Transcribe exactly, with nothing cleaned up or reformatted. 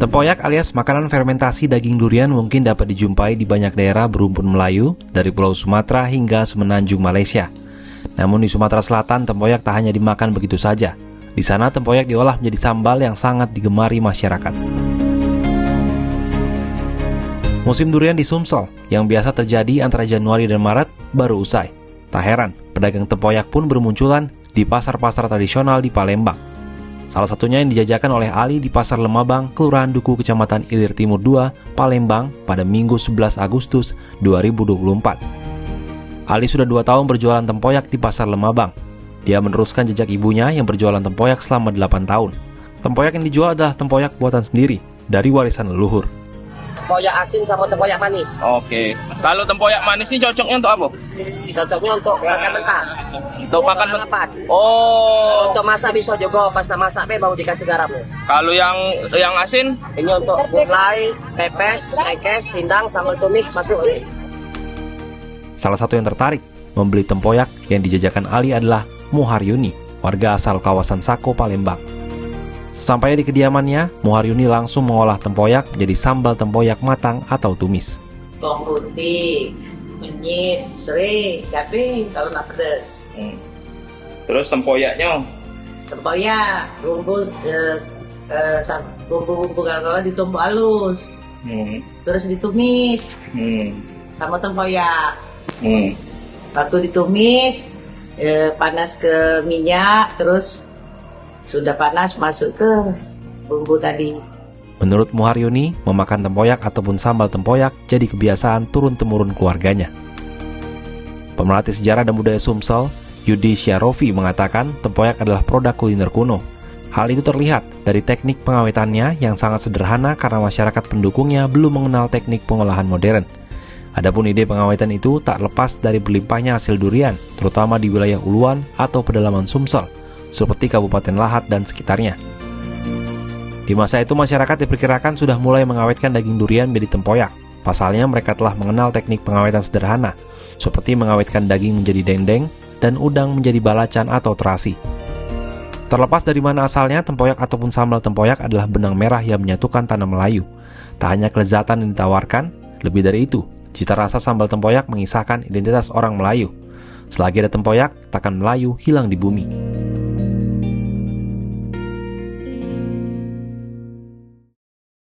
Tempoyak alias makanan fermentasi daging durian mungkin dapat dijumpai di banyak daerah berumpun Melayu, dari Pulau Sumatera hingga semenanjung Malaysia. Namun di Sumatera Selatan, tempoyak tak hanya dimakan begitu saja. Di sana tempoyak diolah menjadi sambal yang sangat digemari masyarakat. Musim durian di Sumsel, yang biasa terjadi antara Januari dan Maret, baru usai. Tak heran, pedagang tempoyak pun bermunculan di pasar-pasar tradisional di Palembang. Salah satunya yang dijajakan oleh Ali di Pasar Lemabang, Kelurahan Duku, Kecamatan Ilir Timur dua, Palembang pada Minggu sebelas Agustus dua ribu dua puluh empat. Ali sudah dua tahun berjualan tempoyak di Pasar Lemabang. Dia meneruskan jejak ibunya yang berjualan tempoyak selama delapan tahun. Tempoyak yang dijual adalah tempoyak buatan sendiri dari warisan leluhur. Tempoyak asin sama tempoyak manis. Oke. Kalau tempoyak manis ini cocoknya untuk apa? Cocoknya untuk makan mentah. Untuk makan mentah. Oh. Untuk masak bisa juga, pas nak masak be baru dikasih garam. Kalau yang yang asin? Ini untuk gulai, pepes, cekes, pindang, sambal tumis masuk ini. Salah satu yang tertarik membeli tempoyak yang dijajakan Ali adalah Muharyuni, warga asal kawasan Sako, Palembang. Sesampainya di kediamannya, Muharyuni langsung mengolah tempoyak menjadi sambal tempoyak matang atau tumis. Bawang putih, kunyit, serai, cabai kalau nak pedas. Hmm. Terus tempoyaknya? Tempoyak, bumbu, eh, eh, bumbu-bumbu kalau ditumbuk halus. Hmm. Terus ditumis Hmm. sama tempoyak. Hmm. Waktu ditumis, eh, panas ke minyak, terus sudah panas masuk ke bumbu tadi. Menurut Muharyuni, memakan tempoyak ataupun sambal tempoyak jadi kebiasaan turun-temurun keluarganya. Pemerhati sejarah dan budaya Sumsel, Yudi Syarofi, mengatakan tempoyak adalah produk kuliner kuno. Hal itu terlihat dari teknik pengawetannya yang sangat sederhana karena masyarakat pendukungnya belum mengenal teknik pengolahan modern. Adapun ide pengawetan itu tak lepas dari berlimpahnya hasil durian, terutama di wilayah Uluan atau pedalaman Sumsel, seperti Kabupaten Lahat dan sekitarnya. Di masa itu masyarakat diperkirakan sudah mulai mengawetkan daging durian menjadi tempoyak. Pasalnya mereka telah mengenal teknik pengawetan sederhana, seperti mengawetkan daging menjadi dendeng dan udang menjadi balacan atau terasi. Terlepas dari mana asalnya, tempoyak ataupun sambal tempoyak adalah benang merah yang menyatukan tanah Melayu. Tak hanya kelezatan yang ditawarkan, lebih dari itu, cita rasa sambal tempoyak mengisahkan identitas orang Melayu. Selagi ada tempoyak, takkan Melayu hilang di bumi.